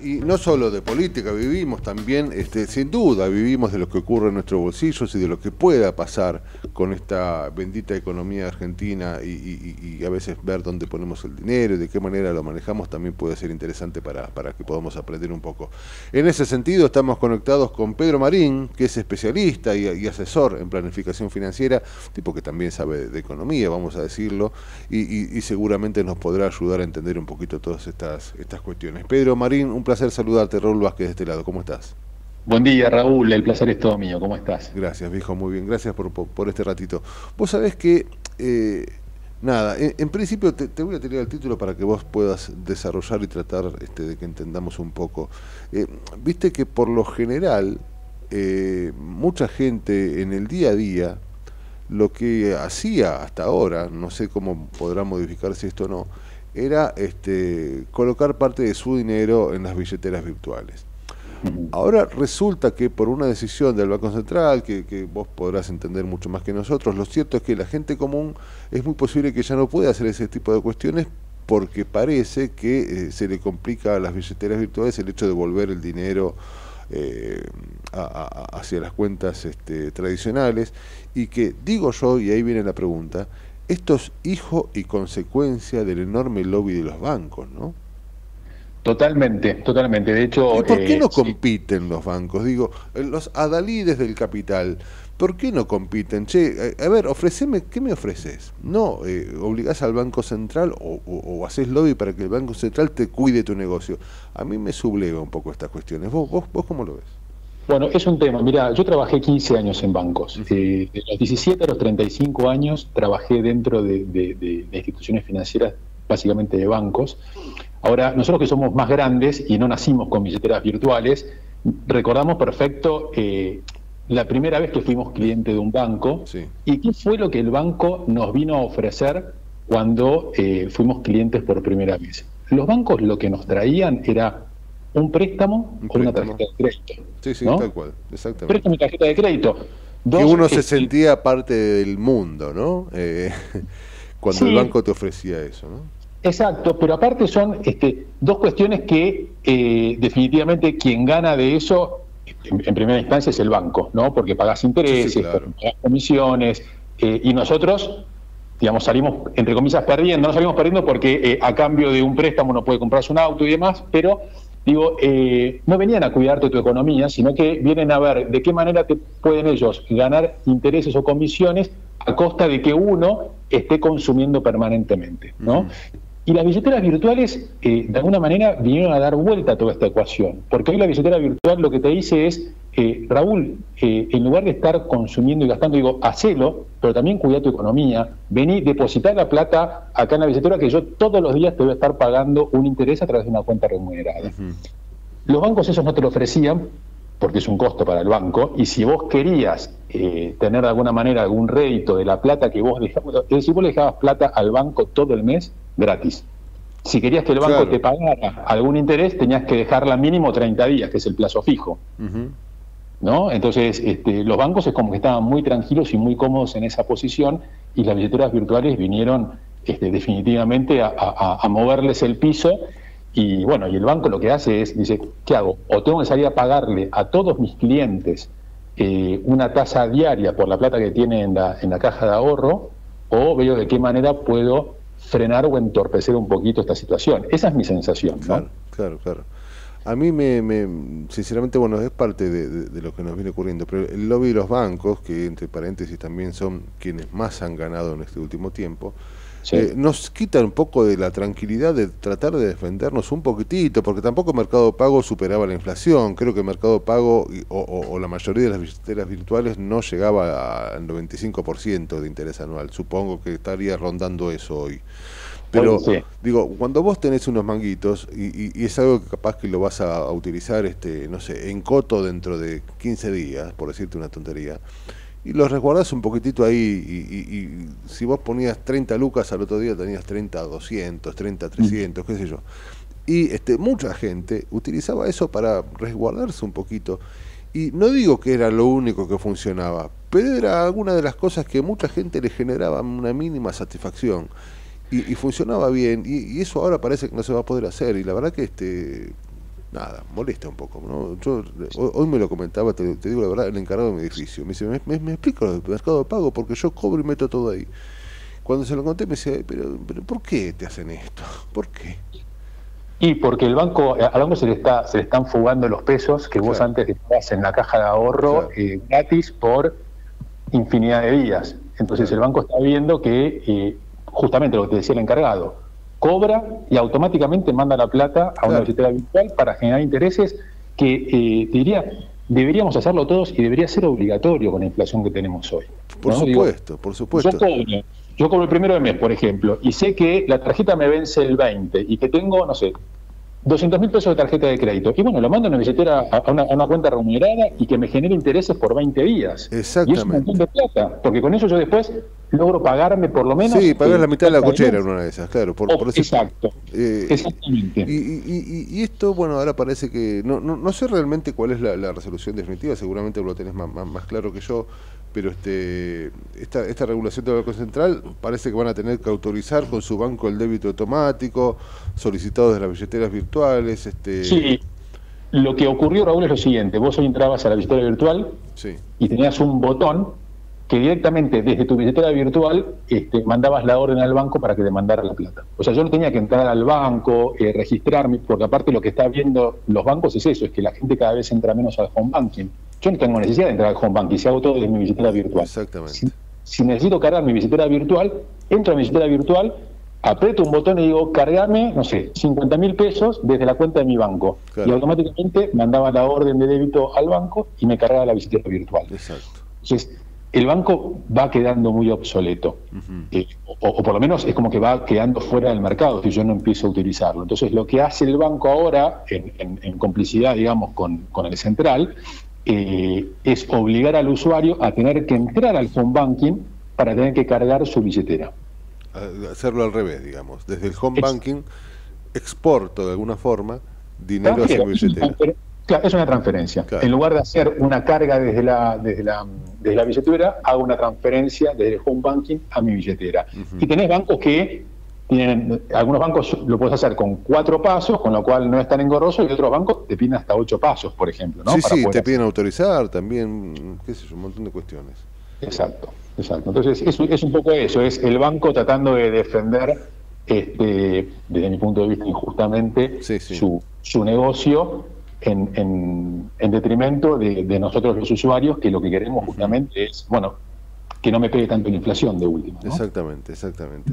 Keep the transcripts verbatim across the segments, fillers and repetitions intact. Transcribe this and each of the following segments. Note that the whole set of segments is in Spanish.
Y no solo de política vivimos, también, este, sin duda, vivimos de lo que ocurre en nuestros bolsillos y de lo que pueda pasar con esta bendita economía argentina y, y, y a veces ver dónde ponemos el dinero y de qué manera lo manejamos también puede ser interesante para, para que podamos aprender un poco. En ese sentido estamos conectados con Pedro Marín, que es especialista y, y asesor en planificación financiera, tipo que también sabe de, de economía, vamos a decirlo, y, y, y seguramente nos podrá ayudar a entender un poquito todas estas, estas cuestiones. Pedro Marín, un placer saludarte. Raúl Vázquez de este lado, ¿cómo estás? Buen día, Raúl, el placer es todo mío, ¿cómo estás? Gracias, viejo, muy bien, gracias por, por, por este ratito. Vos sabés que, eh, nada, en, en principio te, te voy a tirar el título para que vos puedas desarrollar y tratar este, de que entendamos un poco. Eh, Viste que por lo general, eh, mucha gente en el día a día, lo que hacía hasta ahora, no sé cómo podrá modificarse esto o no, era este, colocar parte de su dinero en las billeteras virtuales. Ahora resulta que por una decisión del Banco Central, que, que vos podrás entender mucho más que nosotros, lo cierto es que la gente común es muy posible que ya no pueda hacer ese tipo de cuestiones porque parece que eh, se le complica a las billeteras virtuales el hecho de volver el dinero eh, a, a, hacia las cuentas este, tradicionales, y que, digo yo, y ahí viene la pregunta, esto es hijo y consecuencia del enorme lobby de los bancos, ¿no? Totalmente, totalmente. De hecho, ¿y por qué eh, no sí. compiten los bancos? Digo, los adalides del capital, ¿por qué no compiten? Che, a ver, ofreceme, ¿qué me ofreces? No, eh, obligás al Banco Central o, o, o haces lobby para que el Banco Central te cuide tu negocio. A mí me subleva un poco estas cuestiones. ¿Vos, vos, vos cómo lo ves? Bueno, es un tema. Mira, yo trabajé quince años en bancos. Uh-huh. eh, de los diecisiete a los treinta y cinco años trabajé dentro de, de, de, de instituciones financieras, básicamente de bancos. Ahora, nosotros que somos más grandes y no nacimos con billeteras virtuales, recordamos perfecto eh, la primera vez que fuimos cliente de un banco. Sí. ¿Y qué fue lo que el banco nos vino a ofrecer cuando eh, fuimos clientes por primera vez? Los bancos lo que nos traían era un préstamo un con préstamo. una tarjeta de crédito. Sí, sí, ¿no? tal cual, exactamente. Préstamo y tarjeta de crédito. Dos, que uno se eh, sentía parte del mundo, ¿no? Eh, cuando sí, el banco te ofrecía eso, ¿no? Exacto, pero aparte son este, dos cuestiones que eh, definitivamente quien gana de eso, en, en primera instancia, es el banco, ¿no? Porque pagas intereses, sí, sí, claro. pagas comisiones, eh, y nosotros, digamos, salimos, entre comillas, perdiendo. No salimos perdiendo porque eh, a cambio de un préstamo no puede comprarse un auto y demás, pero, digo, eh, no venían a cuidarte tu economía, sino que vienen a ver de qué manera te pueden ellos ganar intereses o comisiones a costa de que uno esté consumiendo permanentemente, ¿no? Uh-huh. Y las billeteras virtuales, eh, de alguna manera, vinieron a dar vuelta a toda esta ecuación. Porque hoy la billetera virtual lo que te dice es, eh, Raúl, eh, en lugar de estar consumiendo y gastando, digo, hacelo, pero también cuida tu economía. Vení, depositar la plata acá en la billetera que yo todos los días te voy a estar pagando un interés a través de una cuenta remunerada. Uh-huh. Los bancos esos no te lo ofrecían porque es un costo para el banco, y si vos querías eh, tener de alguna manera algún rédito de la plata que vos dejabas, es decir, vos le dejabas plata al banco todo el mes gratis. Si querías que el banco claro. te pagara algún interés, tenías que dejarla mínimo treinta días, que es el plazo fijo. Uh-huh. ¿No? Entonces, este, los bancos es como que estaban muy tranquilos y muy cómodos en esa posición, y las billeteras virtuales vinieron este, definitivamente a, a, a moverles el piso. Y bueno, y el banco lo que hace es, dice, ¿qué hago? O tengo que salir a pagarle a todos mis clientes eh, una tasa diaria por la plata que tiene en la, en la caja de ahorro, o veo de qué manera puedo frenar o entorpecer un poquito esta situación. Esa es mi sensación, ¿no? Claro, claro, claro. A mí me, me sinceramente, bueno, es parte de, de, de lo que nos viene ocurriendo, pero el lobby de los bancos, que entre paréntesis también son quienes más han ganado en este último tiempo, sí. eh, nos quita un poco de la tranquilidad de tratar de defendernos un poquitito, porque tampoco Mercado Pago superaba la inflación. Creo que Mercado Pago o, o, o la mayoría de las billeteras virtuales no llegaba al noventa y cinco por ciento de interés anual. Supongo que estaría rondando eso hoy. Pero, sí. digo, cuando vos tenés unos manguitos, y, y, y es algo que capaz que lo vas a, a utilizar, este, no sé, en coto dentro de quince días, por decirte una tontería, y los resguardás un poquitito ahí, y, y, y si vos ponías treinta lucas, al otro día tenías treinta doscientos, treinta trescientos, mm. qué sé yo. Y este, mucha gente utilizaba eso para resguardarse un poquito. Y no digo que era lo único que funcionaba, pero era alguna de las cosas que a mucha gente le generaba una mínima satisfacción. Y, y funcionaba bien, y, y eso ahora parece que no se va a poder hacer, y la verdad que este nada, molesta un poco, ¿no? Yo hoy, hoy me lo comentaba, te, te digo la verdad, el encargado de mi edificio. Me dice, me, me, me explico el mercado de pago porque yo cobro y meto todo ahí. Cuando se lo conté me decía, pero, pero ¿por qué te hacen esto? ¿Por qué? Y porque el banco, al banco se le está, se le están fugando los pesos que vos Claro. antes dejabas en la caja de ahorro, Claro. eh, gratis por infinidad de días. Entonces Claro. el banco está viendo que, eh, justamente lo que te decía el encargado, cobra y automáticamente manda la plata a una Claro. billetera virtual para generar intereses que, eh, te diría, deberíamos hacerlo todos y debería ser obligatorio con la inflación que tenemos hoy. Por ¿no? supuesto, Digo, por supuesto. Yo cobro, yo cobro el primero de mes, por ejemplo, y sé que la tarjeta me vence el veinte y que tengo, no sé, doscientos mil pesos de tarjeta de crédito. Y bueno, lo mando a una billetera, a una, a una cuenta remunerada y que me genere intereses por veinte días. Exactamente. Y es un montón de plata, porque con eso yo después logro pagarme por lo menos... Sí, pagás eh, la mitad de la treinta cochera en días. una de esas, claro. Por, Oh, por eso, exacto, eh, exactamente. Y, y, y, y esto, bueno, ahora parece que... No, no, no sé realmente cuál es la, la resolución definitiva, seguramente lo tenés más, más, más claro que yo, pero este esta, esta regulación del Banco Central parece que van a tener que autorizar con su banco el débito automático, solicitado desde las billeteras virtuales. este Sí, lo que ocurrió, Raúl, es lo siguiente. Vos hoy entrabas a la billetera virtual Sí, y tenías un botón que directamente desde tu billetera virtual este, mandabas la orden al banco para que te mandara la plata. O sea, yo no tenía que entrar al banco, eh, registrarme, porque aparte lo que está viendo los bancos es eso, es que la gente cada vez entra menos al home banking. Yo no tengo necesidad de entrar al home banking, si hago todo desde mi billetera virtual. exactamente. Si, si necesito cargar mi billetera virtual, entro a mi billetera virtual, aprieto un botón y digo, cargame, no sé, cincuenta mil pesos desde la cuenta de mi banco. Claro. Y automáticamente mandaba la orden de débito al banco y me cargaba la billetera virtual. Exacto. Entonces, el banco va quedando muy obsoleto, Uh-huh. eh, o, o por lo menos es como que va quedando fuera del mercado si yo no empiezo a utilizarlo. Entonces, lo que hace el banco ahora, en, en, en complicidad, digamos, con, con el central, eh, es obligar al usuario a tener que entrar al home banking para tener que cargar su billetera. Hacerlo al revés, digamos. Desde el home Es- banking exporto de alguna forma dinero hacia Transfiero, mi es una billetera. transfer- claro, es una transferencia. Claro. En lugar de hacer una carga desde la, desde la, desde la billetera, hago una transferencia desde el home banking a mi billetera. Ujú. Y tenés bancos que tienen, algunos bancos lo puedes hacer con cuatro pasos, con lo cual no es tan engorroso, y otros bancos te piden hasta ocho pasos, por ejemplo, ¿no? Sí, Para sí, poder te hacer. piden autorizar también, qué sé yo, un montón de cuestiones. Exacto, exacto. Entonces, es, es un poco eso, es el banco tratando de defender, este, desde mi punto de vista, injustamente, Sí, sí. Su, su negocio en, en, en detrimento de, de nosotros los usuarios, que lo que queremos justamente es, bueno, que no me pegue tanto la inflación de última, ¿no? Exactamente, exactamente.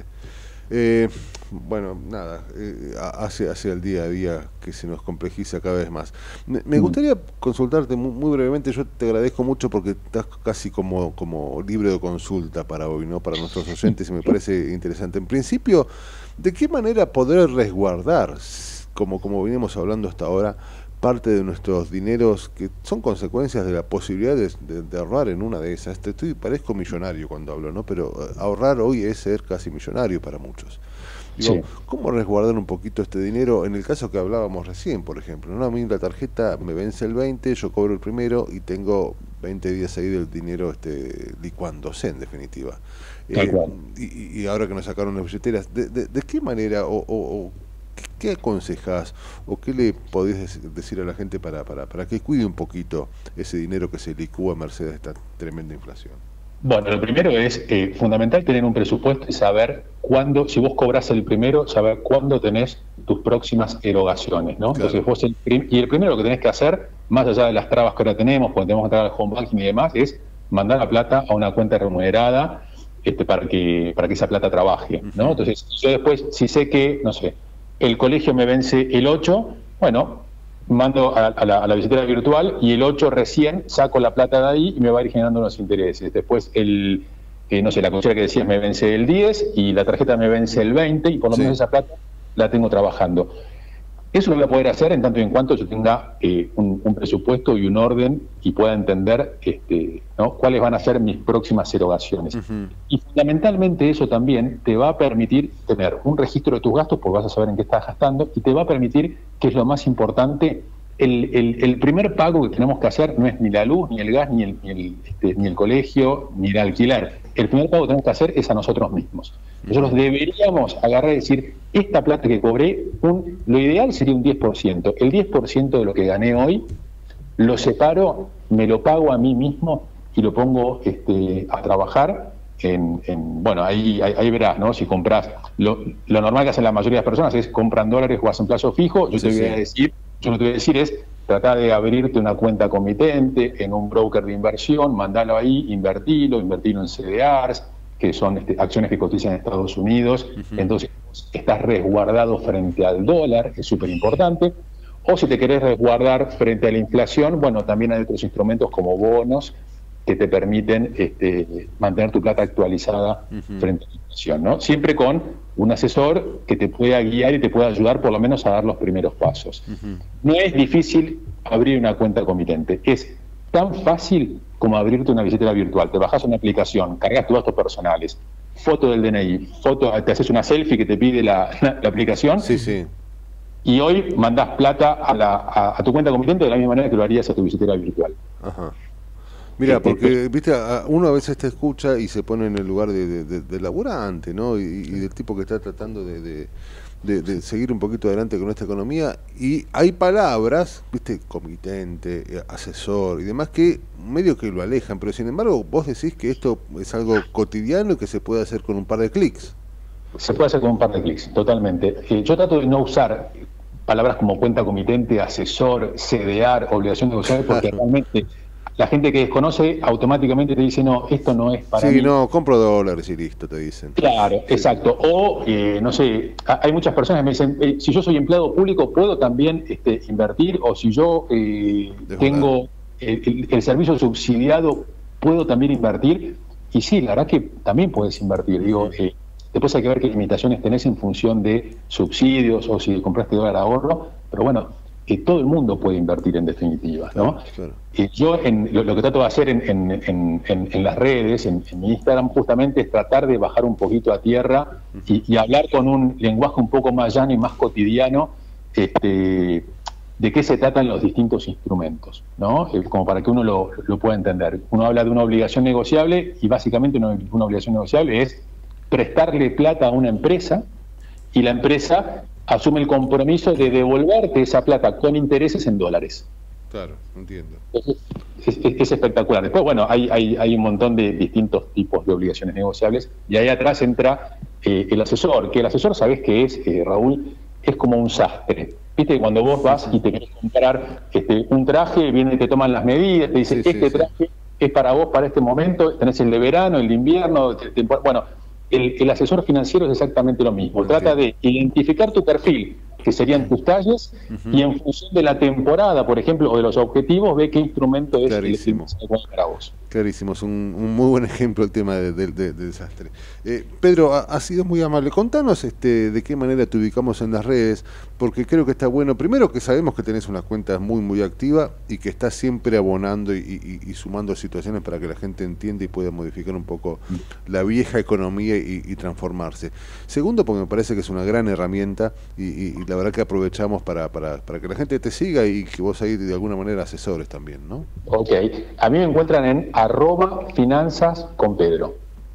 Eh, bueno, nada, eh, hace, hace el día a día que se nos complejiza cada vez más. Me, me Mm. gustaría consultarte muy, muy brevemente, yo te agradezco mucho porque estás casi como, como libre de consulta para hoy, ¿no? Para nuestros oyentes, y me parece interesante. En principio, ¿de qué manera poder resguardar, como, como venimos hablando hasta ahora, parte de nuestros dineros que son consecuencias de la posibilidad de, de, de ahorrar en una de esas? Te estoy, parezco millonario cuando hablo, ¿no? Pero eh, ahorrar hoy es ser casi millonario para muchos. Digo, Sí. ¿cómo resguardar un poquito este dinero? En el caso que hablábamos recién, por ejemplo, ¿no? A mí la tarjeta me vence el veinte, yo cobro el primero y tengo veinte días ahí del dinero este, licuándose, en definitiva. Tal Eh, cual. y, y ahora que nos sacaron las billeteras, ¿de, de, de qué manera o, o, o qué, qué aconsejás o qué le podés decir a la gente para, para, para que cuide un poquito ese dinero que se licúa a merced de esta tremenda inflación? Bueno, lo primero es eh, fundamental tener un presupuesto y saber cuándo, si vos cobras el primero, saber cuándo tenés tus próximas erogaciones, ¿no? Claro. Entonces vos el prim- y el primero que tenés que hacer, más allá de las trabas que ahora tenemos, porque tenemos que entrar al home banking y demás, es mandar la plata a una cuenta remunerada este, para que para que esa plata trabaje, ¿no? Ujú. Entonces yo después, si sé que, no sé, el colegio me vence el ocho, bueno, mando a, a, la, a la billetera virtual y el ocho recién saco la plata de ahí y me va a ir generando unos intereses. Después el, eh, no sé, la cochera que decías me vence el diez y la tarjeta me vence el veinte y por lo Sí. menos esa plata la tengo trabajando. Eso lo voy a poder hacer en tanto y en cuanto yo tenga eh, un, un presupuesto y un orden y pueda entender este, ¿no? cuáles van a ser mis próximas erogaciones. Ujú. Y fundamentalmente eso también te va a permitir tener un registro de tus gastos, porque vas a saber en qué estás gastando, y te va a permitir, que es lo más importante, el, el, el primer pago que tenemos que hacer no es ni la luz, ni el gas, ni el, ni el, este, ni el colegio, ni el alquiler. El primer pago que tenemos que hacer es a nosotros mismos. Nosotros deberíamos agarrar y decir, esta plata que cobré, un, lo ideal sería un diez por ciento. El diez por ciento de lo que gané hoy, lo separo, me lo pago a mí mismo y lo pongo este, a trabajar en, en bueno, ahí, ahí, ahí verás, ¿no? Si compras, lo, lo normal que hacen la mayoría de las personas es compran dólares o hacen plazo fijo. Yo sí, te voy a decir, yo lo que te voy a decir es tratar de abrirte una cuenta comitente en un broker de inversión, mandalo ahí, invertilo, invertilo en C D Rs, que son este, acciones que cotizan en Estados Unidos. Uh-huh. Entonces estás resguardado frente al dólar, es súper importante. O si te querés resguardar frente a la inflación, bueno, también hay otros instrumentos como bonos que te permiten este, mantener tu plata actualizada uh-huh. frente a la inflación, ¿no? Siempre con un asesor que te pueda guiar y te pueda ayudar por lo menos a dar los primeros pasos. Uh-huh. No es difícil abrir una cuenta comitente, es tan fácil como abrirte una billetera virtual. Te bajas una aplicación, cargas tus datos personales, foto del D N I, foto, te haces una selfie que te pide la, la, la aplicación. Sí, sí. Y hoy mandás plata a, la, a, a tu cuenta comitente de la misma manera que lo harías a tu billetera virtual. Ajá. Mira, porque viste, uno a veces te escucha y se pone en el lugar de, de, de, de laburante, ¿no? Y, y del tipo que está tratando de, de, de, de seguir un poquito adelante con esta economía. Y hay palabras, viste, comitente, asesor y demás, que medio que lo alejan. Pero sin embargo, vos decís que esto es algo cotidiano y que se puede hacer con un par de clics. Se puede hacer con un par de clics, totalmente. Eh, yo trato de no usar palabras como cuenta comitente, asesor, C D R, obligación negociable, porque claro. realmente la gente que desconoce automáticamente te dice, no, esto no es para sí, mí. Sí, no, compro dólares y listo, te dicen. Claro, sí. Exacto. O, eh, no sé, hay muchas personas que me dicen, eh, si yo soy empleado público, ¿puedo también este, invertir? O si yo eh, tengo el, el, el servicio subsidiado, ¿puedo también invertir? Y sí, la verdad que también puedes invertir. Digo, eh, después hay que ver qué limitaciones tenés en función de subsidios o si compraste dólar ahorro, pero bueno, que todo el mundo puede invertir en definitiva, ¿no? Claro, claro. Y yo en, lo, lo que trato de hacer en, en, en, en, en las redes, en, en mi Instagram, justamente es tratar de bajar un poquito a tierra uh-huh. y, y hablar con un lenguaje un poco más llano y más cotidiano este, de qué se tratan los distintos instrumentos, ¿no? Eh, como para que uno lo, lo pueda entender. Uno habla de una obligación negociable y básicamente una, una obligación negociable es prestarle plata a una empresa y la empresa asume el compromiso de devolverte esa plata con intereses en dólares. Claro, entiendo. Es, es, es espectacular. Después, bueno, hay, hay, hay un montón de distintos tipos de obligaciones negociables y ahí atrás entra eh, el asesor, que el asesor, ¿sabés qué es, eh, Raúl? Es como un sastre. Viste, cuando vos vas y te querés comprar este, un traje, vienen y te toman las medidas, te dicen, sí, este sí, traje sí. es para vos para este momento, tenés el de verano, el de invierno, te, te, bueno... El, el asesor financiero es exactamente lo mismo. Okay. Trata de identificar tu perfil, que serían tus talles, uh-huh. y en función de la temporada, por ejemplo, o de los objetivos, ve qué instrumento es Clarísimo. el que para vos. Clarísimo, es un, un muy buen ejemplo el tema de, de, de, de desastre. Eh, Pedro, ha, ha sido muy amable. Contanos este, de qué manera te ubicamos en las redes, porque creo que está bueno. Primero que sabemos que tenés una cuenta muy, muy activa y que estás siempre abonando y, y, y sumando situaciones para que la gente entienda y pueda modificar un poco la vieja economía y, y transformarse. Segundo, porque me parece que es una gran herramienta y, y, y la verdad que aprovechamos para, para, para que la gente te siga y que vos ahí de alguna manera asesores también, ¿no? Ok, a mí me encuentran en arroba finanzas con Pedro.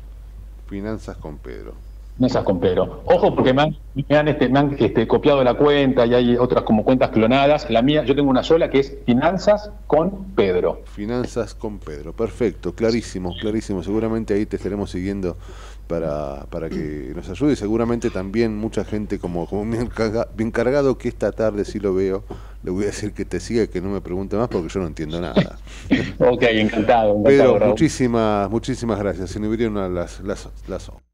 Finanzas con Pedro. Finanzas con Pedro. Ojo porque me han, me han, este, me han este, copiado la cuenta y hay otras como cuentas clonadas. La mía, yo tengo una sola que es Finanzas con Pedro. Finanzas con Pedro, perfecto, clarísimo, clarísimo. Seguramente ahí te estaremos siguiendo para, para que nos ayude. Seguramente también mucha gente como, como bien, carga, bien cargado, que esta tarde sí lo veo. Le voy a decir que te siga y que no me pregunte más porque yo no entiendo nada. Ok, encantado. encantado Pedro, Raúl. muchísimas, muchísimas gracias. Se nos vieron las, las, las